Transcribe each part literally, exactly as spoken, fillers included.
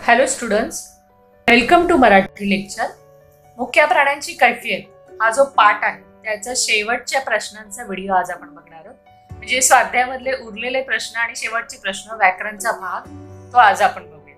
Hello students, welcome to Marathi lecture. मुख्य प्राण्यांची कैफियत हा जो पाठ आहे त्याचा शेवटच्या प्रश्नांचा व्हिडिओ आज आपण बघणार आहोत. म्हणजे स्वाध्यायामधले उरलेले प्रश्न आणि शेवटचे प्रश्न व्याकरणचा भाग तो आज आपण बघूया.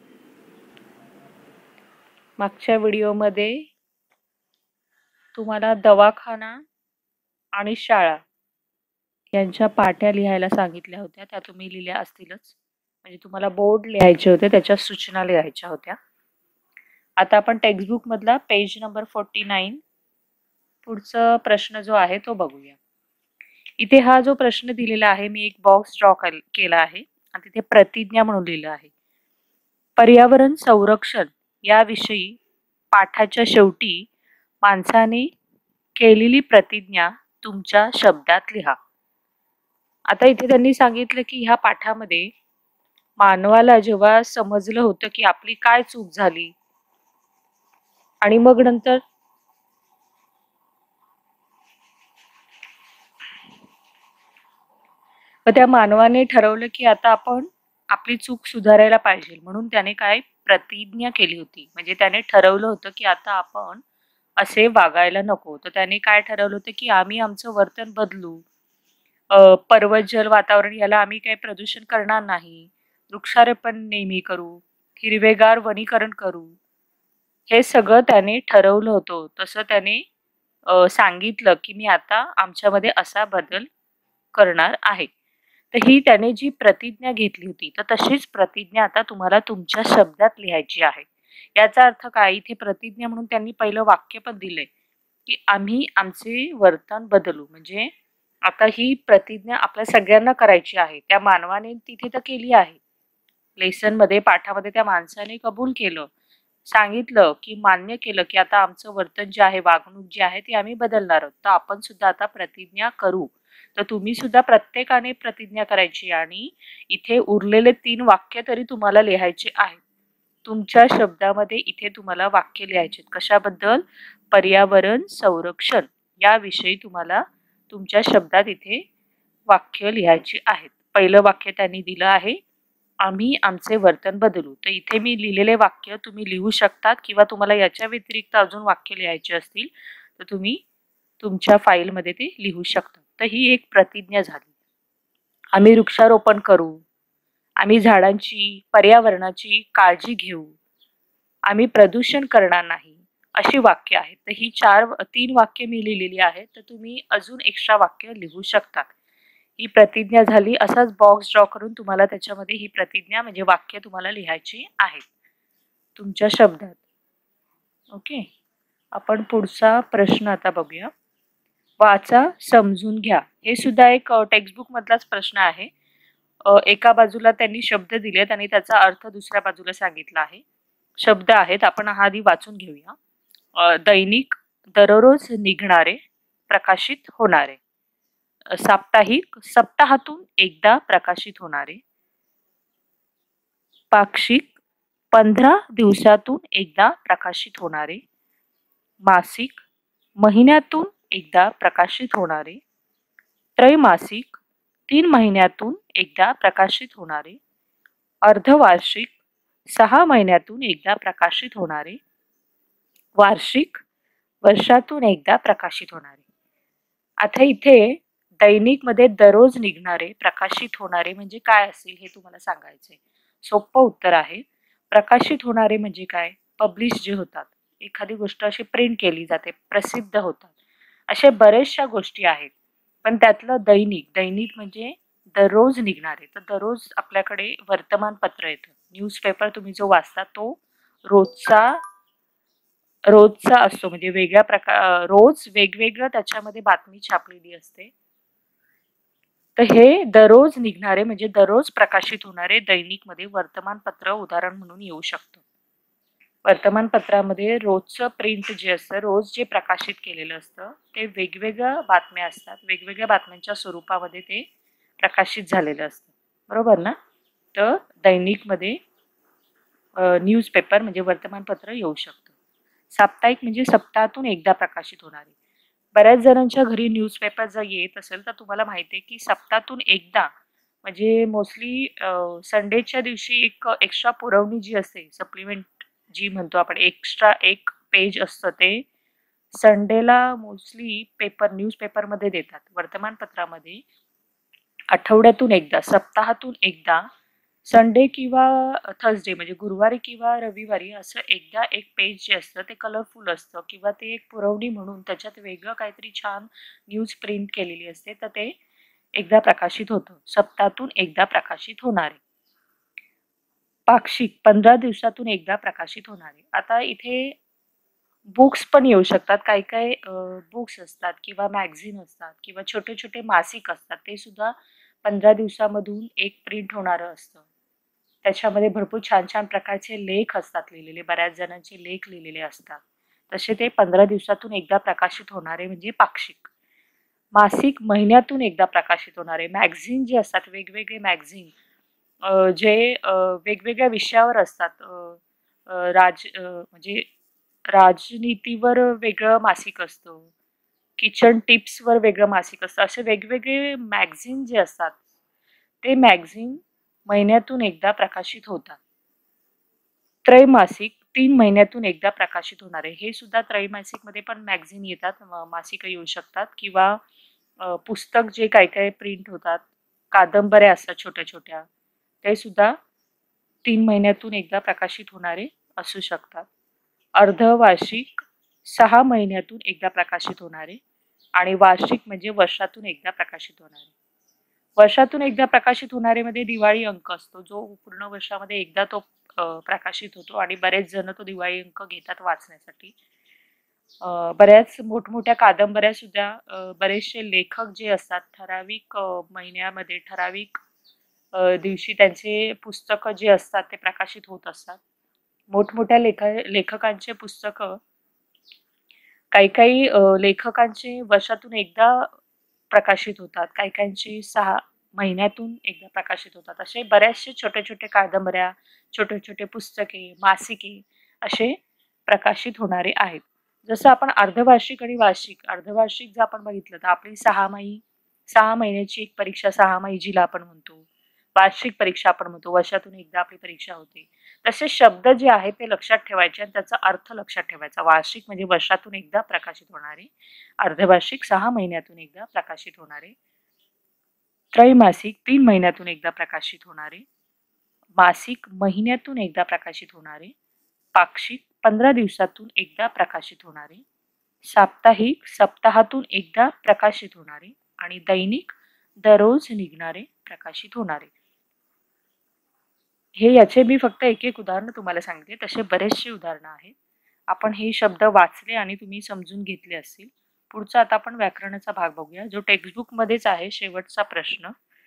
मागच्या व्हिडिओमध्ये तुम्हाला दवाखाना आणि शाळा यांच्या पाट्या लिहायला सांगितल्या होत्या. त्या तुम्ही लिहिल्या असतीलच. म्हणजे तुम्हाला बोर्ड लिहायचे होते, त्याच्या सूचना लिहायच्या होत्या. आता आपण टेक्स्टबुक मधला पेज नंबर फोर्टी नाईन पुढचा प्रश्न जो आहे तो बघूया. इथे हा जो प्रश्न दिलेला आहे, मी एक बॉक्स ड्रॉ केला आहे आणि तिथे प्रतिज्ञा म्हणून लिहिलं आहे. पर्यावरण संरक्षण याविषयी पाठाच्या शेवटी माणसाने केलेली प्रतिज्ञा तुमच्या शब्दात लिहा. आता इथे त्यांनी सांगितलं की ह्या पाठामध्ये मानवाला जेव्हा समजलं होतं की आपली काय चूक झाली आणि मग नंतर त्या मानवाने ठरवलं की आता आपण आपली चूक सुधारायला पाहिजे, म्हणून त्याने काय प्रतिज्ञा केली होती. म्हणजे त्याने ठरवलं होतं की आता आपण असे वागायला नको. तर त्याने काय ठरवलं होतं की आम्ही आमचं वर्तन बदलू, पर्वत जल वातावरण याला आम्ही काही प्रदूषण करणार नाही, वृक्षारोपण नेहमी करू, हिरवेगार वनीकरण करू. हे सगळं त्याने ठरवलं होतं. तसं त्याने सांगितलं की मी आता आमच्यामध्ये असा बदल करणार आहे. तर ही त्याने जी प्रतिज्ञा घेतली होती तर तशीच प्रतिज्ञा आता तुम्हाला तुमच्या शब्दात लिहायची आहे. याचा अर्थ काय, इथे प्रतिज्ञा म्हणून त्यांनी पहिलं वाक्य पण दिलंय की आम्ही आमचे वर्तन बदलू. म्हणजे आता ही प्रतिज्ञा आपल्या सगळ्यांना करायची आहे. त्या मानवाने तिथे तर केली आहे, लेसन मध्ये पाठामध्ये त्या माणसाने कबूल केलं, सांगितलं की मान्य केलं की आता आमचं वर्तन जे आहे, वागणूक जी आहे ती आम्ही बदलणार आहोत. तर आपण सुद्धा आता प्रतिज्ञा करू. तर तुम्ही सुद्धा प्रत्येकाने प्रतिज्ञा करायची आणि इथे उरलेले तीन वाक्य तरी तुम्हाला लिहायचे आहेत. तुमच्या शब्दामध्ये इथे तुम्हाला वाक्य लिहायचे. कशाबद्दल? पर्यावरण संरक्षण याविषयी तुम्हाला तुमच्या शब्दात इथे वाक्य लिहायची आहेत. पहिलं वाक्य त्यांनी दिलं आहे, आम्ही आमचे वर्तन बदलू. तर इथे मी लिहिलेले वाक्य तुम्ही लिहू शकतात किंवा तुम्हाला याच्या व्यतिरिक्त अजून वाक्य लिहायचे असतील तर तुम्ही तुमच्या फाईलमध्ये ते लिहू शकता. तर ही एक प्रतिज्ञा झाली. आम्ही वृक्षारोपण करू, आम्ही झाडांची पर्यावरणाची काळजी घेऊ, आम्ही प्रदूषण करणार नाही, अशी वाक्य आहेत. तर ही चार तीन वाक्य मी लिहिलेली आहेत. तर तुम्ही अजून एक्स्ट्रा वाक्य लिहू शकतात. ही प्रतिज्ञा झाली. असाच बॉक्स ड्रॉ करून तुम्हाला त्याच्यामध्ये ही प्रतिज्ञा म्हणजे वाक्य तुम्हाला लिहायची आहेत तुमच्या शब्दात. ओके, आपण पुढचा प्रश्न आता बघूया. वाचा, समजून घ्या. हे सुद्धा एक टेक्स्टबुक मधलाच प्रश्न आहे. एका बाजूला त्यांनी शब्द दिलेत आणि त्याचा अर्थ दुसऱ्या बाजूला सांगितला आहे. शब्द आहेत, आपण हा आधी वाचून घेऊया. दैनिक, दररोज निघणारे, प्रकाशित होणारे. साप्ताहिक, सप्ताहातून एकदा प्रकाशित होणारे. पाक्षिक, पंधरा दिवसातून एकदा प्रकाशित होणारे. मासिक, महिन्यातून एकदा प्रकाशित होणारे. त्रैमासिक, तीन महिन्यातून एकदा प्रकाशित होणारे. अर्धवार्षिक, सहा महिन्यातून एकदा प्रकाशित होणारे. वार्षिक, वर्षातून एकदा प्रकाशित होणारे. आता इथे दैनिक मध्ये दररोज निघणारे, प्रकाशित होणारे म्हणजे काय असेल हे तुम्हाला सांगायचंय. सोपं उत्तर आहे. प्रकाशित होणारे म्हणजे काय? पब्लिश जे होतात, एखादी गोष्ट अशी प्रिंट केली जाते, प्रसिद्ध होतात, अशा बऱ्याचशा गोष्टी आहेत. पण त्यातलं दैनिक, दैनिक म्हणजे दररोज निघणारे. तर दररोज आपल्याकडे वर्तमानपत्र येतं, न्यूजपेपर तुम्ही जो वाचता तो रोजचा रोजचा असतो. म्हणजे वेगळ्या प्रकार रोज वेगवेगळं त्याच्यामध्ये बातमी छापलेली असते. तर हे दररोज निघणारे म्हणजे दररोज प्रकाशित होणारे दैनिक मध्ये वर्तमानपत्र उदाहरण म्हणून येऊ शकतं. वर्तमानपत्रामध्ये रोजचं प्रिंट जे असतं, रोज जे प्रकाशित केलेलं असतं ते वेगवेगळ्या बातम्या असतात, वेगवेगळ्या बातम्यांच्या स्वरूपामध्ये ते प्रकाशित झालेलं असतं, बरोबर ना? तर दैनिक मध्ये न्यूजपेपर म्हणजे वर्तमानपत्र येऊ शकतं. साप्ताहिक म्हणजे सप्ताहातून एकदा प्रकाशित होणारे. बऱ्याच जणांच्या घरी न्यूजपेपर जर येत असेल तर तुम्हाला माहिती आहे की सप्ताहातून एकदा म्हणजे मोस्टली संडेच्या दिवशी एक एक्स्ट्रा पुरवणी जी असते, सप्लिमेंट जी म्हणतो आपण, एक्स्ट्रा एक पेज असतं, ते संडेला मोस्टली पेपर न्यूजपेपरमध्ये देतात, वर्तमानपत्रामध्ये. आठवड्यातून एकदा, सप्ताहातून एकदा, संडे किंवा थर्सडे म्हणजे गुरुवारी किंवा रविवारी असं एकदा एक पेज जे असतं ते कलरफुल असतं, किंवा ते एक पुरवणी म्हणून त्याच्यात वेगळं काहीतरी छान न्यूज प्रिंट केलेली असते, तर ते एकदा प्रकाशित होतं, सप्ताहातून एकदा प्रकाशित होणारे. पाक्षिक पंधरा दिवसातून एकदा प्रकाशित होणारे. आता इथे बुक्स पण येऊ शकतात, काही काही बुक्स असतात किंवा मॅगझिन असतात किंवा छोटे छोटे मासिक असतात, ते सुद्धा पंधरा दिवसामधून एक प्रिंट होणारं असतं. त्याच्यामध्ये भरपूर छान छान प्रकारचे लेख असतात लिहिलेले, बऱ्याच जणांचे लेख लिहिलेले असतात. तसे ते पंधरा दिवसातून एकदा प्रकाशित होणारे म्हणजे पाक्षिक. मासिक महिन्यातून एकदा प्रकाशित होणारे. मॅगझिन जे असतात, वेगवेगळे मॅगझिन जे वेगवेगळ्या विषयावर असतात, राज म्हणजे राजनीतीवर वेगळं मासिक असतं, किचन टिप्सवर वेगळं मासिक असतं, असे वेगवेगळे मॅगझिन जे असतात ते मॅगझिन महिन्यातून एकदा प्रकाशित होतात. त्रैमासिक तीन महिन्यातून एकदा प्रकाशित होणारे, हे सुद्धा त्रैमासिकमध्ये पण मॅगझिन येतात, मासिकं येऊ शकतात, किंवा पुस्तक जे काय काय प्रिंट होतात, कादंबऱ्या असतात छोट्या छोट्या, ते सुद्धा तीन महिन्यातून एकदा प्रकाशित होणारे असू शकतात. अर्धवार्षिक सहा महिन्यातून एकदा प्रकाशित होणारे, आणि वार्षिक म्हणजे वर्षातून एकदा प्रकाशित होणारे. वर्षातून एकदा प्रकाशित होणारे मध्ये दिवाळी अंक असतो, जो पूर्ण वर्षामध्ये एकदा तो प्रकाशित होतो, आणि बरेच जण तो दिवाळी अंक घेतात वाचण्यासाठी. बऱ्याच मोठमोठ्या कादंबऱ्या सुद्धा, बरेचसे लेखक जे असतात ठराविक महिन्यामध्ये ठराविक दिवशी त्यांचे पुस्तकं जे असतात ते प्रकाशित होत असतात. मोठमोठ्या लेख लेखकांचे पुस्तकं, काही काही लेखकांचे वर्षातून एकदा प्रकाशित होतात, काही काहींची सहा महिन्यातून एकदा प्रकाशित होतात. असे बऱ्याचशे छोटे छोटे कादंबऱ्या, छोटे छोटे पुस्तके, मासिके असे प्रकाशित होणारे आहेत. जसं आपण अर्धवार्षिक आणि वार्षिक, अर्धवार्षिक जर आपण बघितलं तर आपली सहामाही सहा महिन्याची एक परीक्षा सहामाही जिला आपण म्हणतो, वार्षिक परीक्षा आपण म्हणतो, वर्षातून एकदा आपली परीक्षा होते. तसे शब्द जे आहेत ते लक्षात ठेवायचे आणि त्याचा अर्थ लक्षात ठेवायचा. वार्षिक म्हणजे वर्षातून एकदा प्रकाशित होणारे, अर्धवार्षिक सहा महिन्यातून एकदा प्रकाशित होणारे, त्रैमासिक तीन महिन्यातून एकदा प्रकाशित होणारे, मासिक महिन्यातून एकदा प्रकाशित होणारे, पाक्षिक पंधरा दिवसातून एकदा प्रकाशित होणारे, साप्ताहिक सप्ताहातून एकदा प्रकाशित होणारे, आणि दैनिक दररोज निघणारे प्रकाशित होणारे. हे याचे मी फक्त एक एक उदाहरण तुम्हाला सांगते, तसे बरेचसे उदाहरणं आहेत. आपण हे शब्द वाचले आणि तुम्ही समजून घेतले असतील. पुढचा आता आपण व्याकरणाचा भाग बघूया, जो टेक्स्टबुक मध्येच आहे. शेवटचा प्रश्न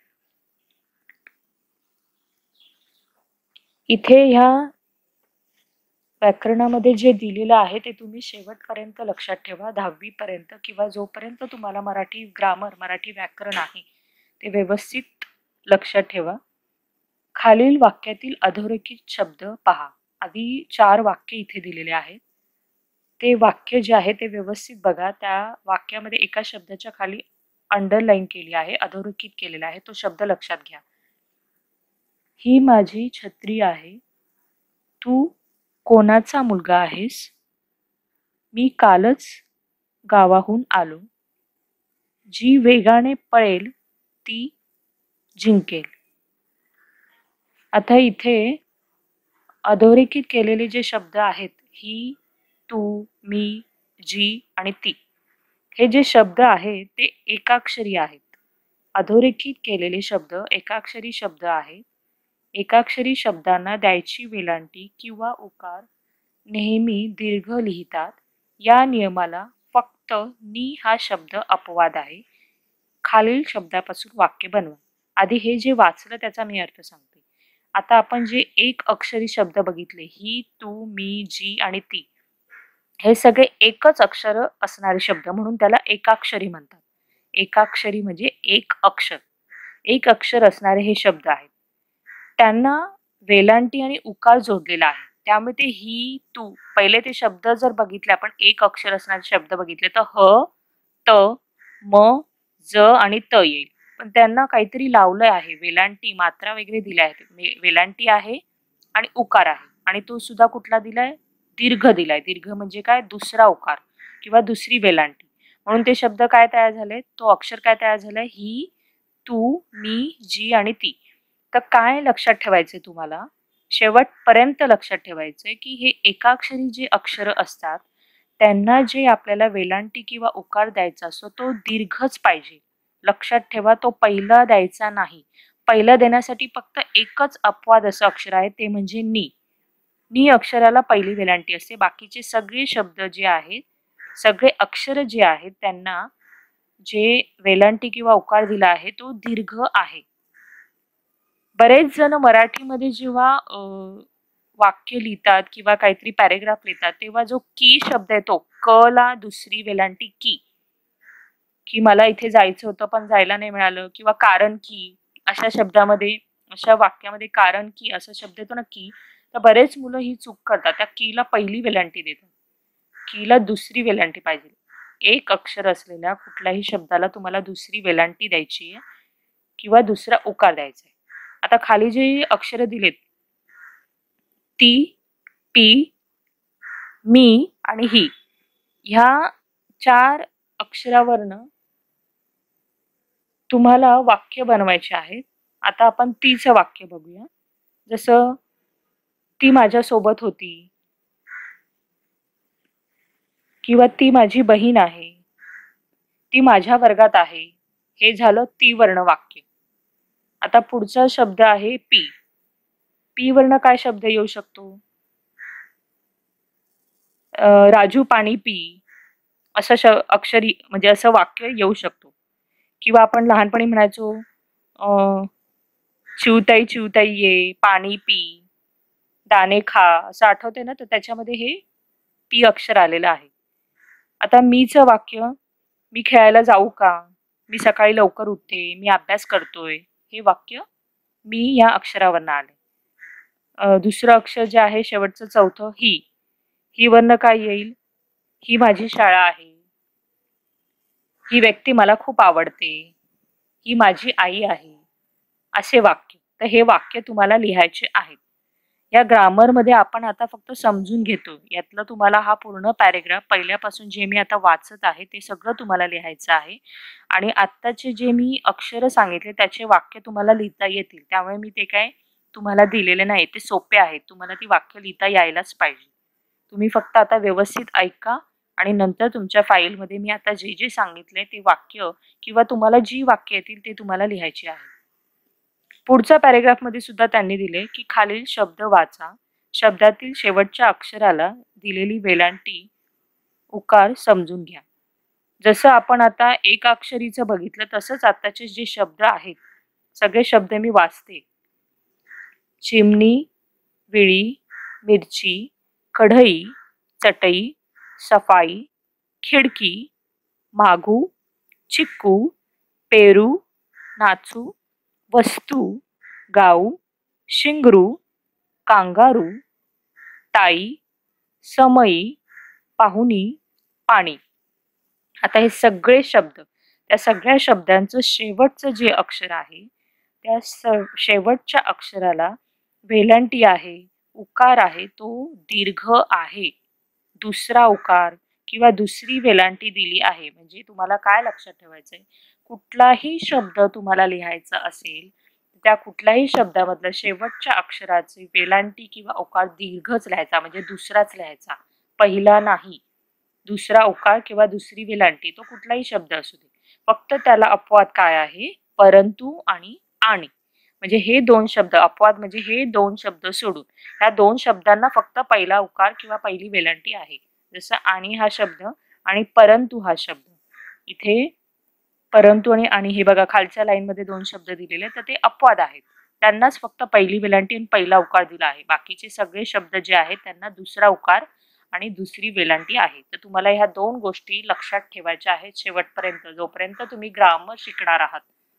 इथे ह्या व्याकरणामध्ये जे दिलेलं आहे ते तुम्ही शेवटपर्यंत लक्षात ठेवा, दहावी पर्यंत, किंवा जोपर्यंत तुम्हाला मराठी ग्रामर, मराठी व्याकरण आहे ते व्यवस्थित लक्षात ठेवा. खालील वाक्यातील अधोरेखित शब्द पहा. आधी चार वाक्य इथे दिलेले आहेत, ते वाक्य जे आहे ते व्यवस्थित बघा. त्या वाक्यामध्ये एका शब्दाच्या खाली अंडरलाईन केली आहे, अधोरेखित केलेला आहे, तो शब्द लक्षात घ्या. ही माझी छत्री आहे. तू कोणाचा मुलगा आहेस? मी कालच गावाहून आलो. जी वेगाने पळेल ती जिंकेल. आता इथे अधोरेखित केलेले जे शब्द आहेत, ही, तू, मी, जी आणि ती, हे जे शब्द आहेत ते एकाक्षरी आहेत. अधोरेखित केलेले शब्द एकाक्षरी शब्द आहेत. एकाक्षरी शब्दांना द्यायची वेलांटी किंवा उकार नेहमी दीर्घ लिहितात. या नियमाला फक्त नी हा शब्द अपवाद आहे. खालील शब्दापासून वाक्य बनवा. आधी हे जे वाचलं त्याचा मी अर्थ सांगते. आता आपण जे एक अक्षरी शब्द बघितले, ही, तू, मी, जी आणि ती, हे सगळे एकच अक्षर असणारे शब्द म्हणून त्याला एकाक्षरी म्हणतात. एकाक्षरी म्हणजे एक अक्षर, एक अक्षर असणारे हे शब्द आहेत. त्यांना वेलांटी आणि उकार जोडलेला आहे, त्यामुळे ते ही, तू, पहिले ते शब्द जर बघितले आपण, एक अक्षर असणारे शब्द बघितले तर ह, त, म, ज आणि त येईल. पण त्यांना काहीतरी लावलं आहे, वेलांटी मात्रा वगैरे दिल्या आहेत. वेलांटी आहे आणि उकार आहे आणि तो सुद्धा कुठला दिलाय? दीर्घ दिलाय. दीर्घ म्हणजे काय? दुसरा उकार किंवा दुसरी वेलांटी. म्हणून ते शब्द काय तयार झाले? तो अक्षर काय तयार झालाय? ही, तू, मी, जी आणि ती. तर काय लक्षात ठेवायचंय तुम्हाला? शेवटपर्यंत लक्षात ठेवायचंय की हे एकाक्षरी जे अक्षर असतात त्यांना जे आपल्याला वेलांटी किंवा उकार द्यायचा असतो तो दीर्घच पाहिजे. लक्षात ठेवा, तो पहिला द्यायचा नाही. पहिलं देण्यासाठी फक्त एकच अपवाद असं अक्षर आहे, ते म्हणजे नी. नी अक्षराला पहिली वेलांटी असते. बाकीचे सगळे शब्द जे आहेत, सगळे अक्षर जे आहेत त्यांना जे वेलांटी किंवा उकार दिला आहे तो दीर्घ आहे. बरेच जण मराठीमध्ये जेव्हा वाक्य लिहितात किंवा काहीतरी पॅरेग्राफ लिहितात तेव्हा जो की शब्द येतो, क ला दुसरी वेलांटी की, की मला इथे जायचं होतं पण जायला नाही मिळालं, किंवा कारण की, अशा शब्दामध्ये अशा वाक्यामध्ये कारण की असा शब्द येतो ना की, तर बरेच मुलं ही चूक करतात. त्या की ला पहिली वेलांटी देतात, की ला दुसरी वेलांटी पाहिजे. एक अक्षर असलेल्या कुठल्याही शब्दाला तुम्हाला दुसरी वेलांटी द्यायची आहे किंवा दुसरा उकार द्यायचा आहे. आता खाली जे अक्षर दिलेत, ती, पी, मी आणि ही, ह्या चार अक्षरावरनं तुम्हाला वाक्य बनवायचे आहेत. आता आपण तीचं वाक्य बघूया. जसं ती माझ्या सोबत होती किंवा ती माझी बहीण आहे, ती माझ्या वर्गात आहे. हे झालं ती वर्ण वाक्य. आता पुढचा शब्द आहे पी. पी वर्ण काय शब्द येऊ शकतो? राजू पाणी पी, असं श अक्षरी म्हणजे असं वाक्य येऊ शकतो. किंवा आपण लहानपणी म्हणायचो चिवताई चिवताई ये, पाणी पी, दाणे खा, असं आठवते ना? तर त्याच्यामध्ये हे पी अक्षर आलेलं आहे. आता मीचं वाक्य, मी खेळायला जाऊ का, मी सकाळी लवकर उठते, मी अभ्यास करतोय, हे वाक्य मी या अक्षरावरनं आले. दुसरं अक्षर जे आहे शेवटचं चौथं ही, ही वर्ण काय येईल? ही माझी शाळा आहे, ही व्यक्ती मला खूप आवडते, ही माझी आई आहे, असे वाक्य. तर हे वाक्य तुम्हाला लिहायचे आहेत. या ग्रामरमध्ये आपण आता फक्त समजून घेतो. यातलं तुम्हाला हा पूर्ण पॅरेग्राफ पहिल्यापासून जे मी आता वाचत आहे ते सगळं तुम्हाला लिहायचं आहे. आणि आत्ताचे जे मी अक्षर सांगितले त्याचे वाक्य तुम्हाला लिहिता येतील. त्यामुळे मी ते काय तुम्हाला दिलेले नाही, ते सोपे आहेत. तुम्हाला ती वाक्य लिहिता यायलाच पाहिजे. तुम्ही फक्त आता व्यवस्थित ऐका आणि नंतर तुमच्या फाईलमध्ये मी आता जे जे सांगितले ते वाक्य किंवा तुम्हाला जी वाक्य येतील ते तुम्हाला लिहायची आहे. पुढच्या पॅरेग्राफमध्ये सुद्धा त्यांनी दिले की खालील शब्द वाचा, शब्दातील शेवटच्या अक्षराला दिलेली वेलांटी उकार समजून घ्या. जसं आपण आता एक अक्षरीचं बघितलं तसंच आताचे जे शब्द आहेत सगळे शब्द मी वाचते. चिमणी, विळी, मिरची, कढई, चटई, सफाई, खिडकी, मागू, चिक्कू, पेरू, नाचू, वस्तू, गाऊ, शिंगरू, कांगारू, ताई, समई, पाहुणी, पाणी. आता हे सगळे शब्द, त्या सगळ्या शब्दांचं शेवटचं जे अक्षर आहे त्या शेवटच्या अक्षराला वेलांटी आहे, उकार आहे, तो दीर्घ आहे. दुसरा उकार किंवा दुसरी वेलांटी दिली आहे. म्हणजे तुम्हाला काय लक्षात ठेवायचंय, कुठलाही शब्द तुम्हाला लिहायचा असेल त्या कुठल्याही शब्दामधलं शेवटच्या अक्षराची वेलांटी किंवा उकार दीर्घच लिहायचा, म्हणजे दुसराच लिहायचा, पहिला नाही. दुसरा उकार किंवा दुसरी वेलांटी तो कुठलाही शब्द असू दे, फक्त त्याला अपवाद काय आहे? परंतु आणि आणि. म्हणजे हे दोन शब्द, अपवाद म्हणजे हे दोन शब्द सोडून ह्या दोन शब्दांना फक्त पहिला उकार किंवा पहिली वेलांटी आहे. जसं आणि हा शब्द आणि परंतु हा शब्द. इथे परंतु आणि आणि हे बघा खालच्या लाईन मध्ये दोन शब्द दिलेले तर ते अपवाद आहेत, त्यांनाच फक्त पहिली वेलांटी आणि पहिला उकार दिला आहे. बाकीचे सगळे शब्द जे आहेत त्यांना दुसरा उकार आणि दुसरी वेलांटी आहे. तर तुम्हाला ह्या दोन गोष्टी लक्षात ठेवायच्या आहेत शेवटपर्यंत, जोपर्यंत तुम्ही ग्रामर शिकणार आहात.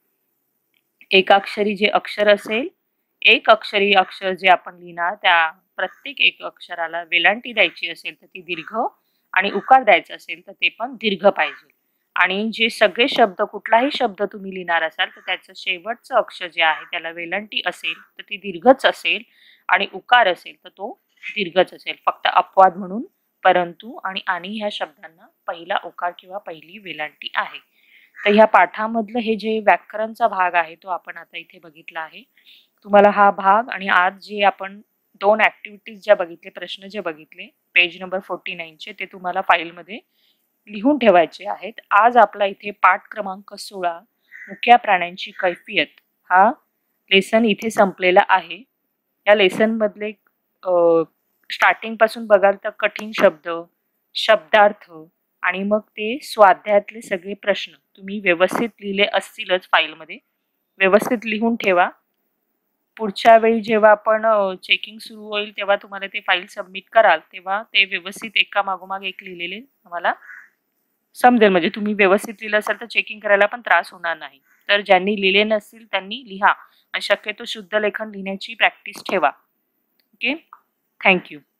एकाक्षरी जे अक्षर असेल, एक अक्षरी अक्षर जे आपण लिहिणार त्या प्रत्येक एक अक्षराला वेलांटी द्यायची असेल तर ती दीर्घ आणि उकार द्यायचा असेल तर ते पण दीर्घ पाहिजे. आणि जे सगळे शब्द, कुठलाही शब्द तुम्ही लिहिणार असाल तर त्याचं शेवटचं अक्षर जे आहे त्याला वेलंटी असेल तर ती दीर्घच असेल आणि उकार असेल तर तो दीर्घच असेल. फक्त अपवाद म्हणून परंतु आणि आणि ह्या शब्दांना पहिला उकार किंवा पहिली वेलांटी आहे. तर ह्या पाठामधलं हे जे व्याकरणचा भाग आहे तो आपण आता इथे बघितला आहे. तुम्हाला हा भाग आणि आज जे आपण दोन ऍक्टिव्हिटीज ज्या बघितले, प्रश्न जे बघितले पेज नंबर फोर्टी नाईनचे, ते तुम्हाला फाईलमध्ये लिहून ठेवायचे आहेत. आज आपला इथे पाठ क्रमांक सोळा मुक्या प्राण्यांची कैफियत हा लेसन इथे संपलेला आहे. या लेसन मधले स्टार्टिंग पासून बघाल तर कठीण शब्द, शब्दार्थ आणि मग ते स्वाध्यायातले सगळे प्रश्न तुम्ही व्यवस्थित लिहिले असतीलच. फाईलमध्ये व्यवस्थित लिहून ठेवा. पुढच्या वेळी जेव्हा आपण चेकिंग सुरू होईल तेव्हा तुम्हाला ते फाईल सबमिट कराल तेव्हा ते व्यवस्थित एका मागोमाग एक लिहिलेले तुम्हाला समजेल. म्हणजे तुम्ही व्यवस्थित लिहिलं असेल तर चेकिंग करायला पण त्रास होणार नाही. तर ज्यांनी लिहिले नसतील त्यांनी लिहा आणि शक्यतो शुद्ध लेखन लिहिण्याची प्रॅक्टिस ठेवा. Okay, thank you.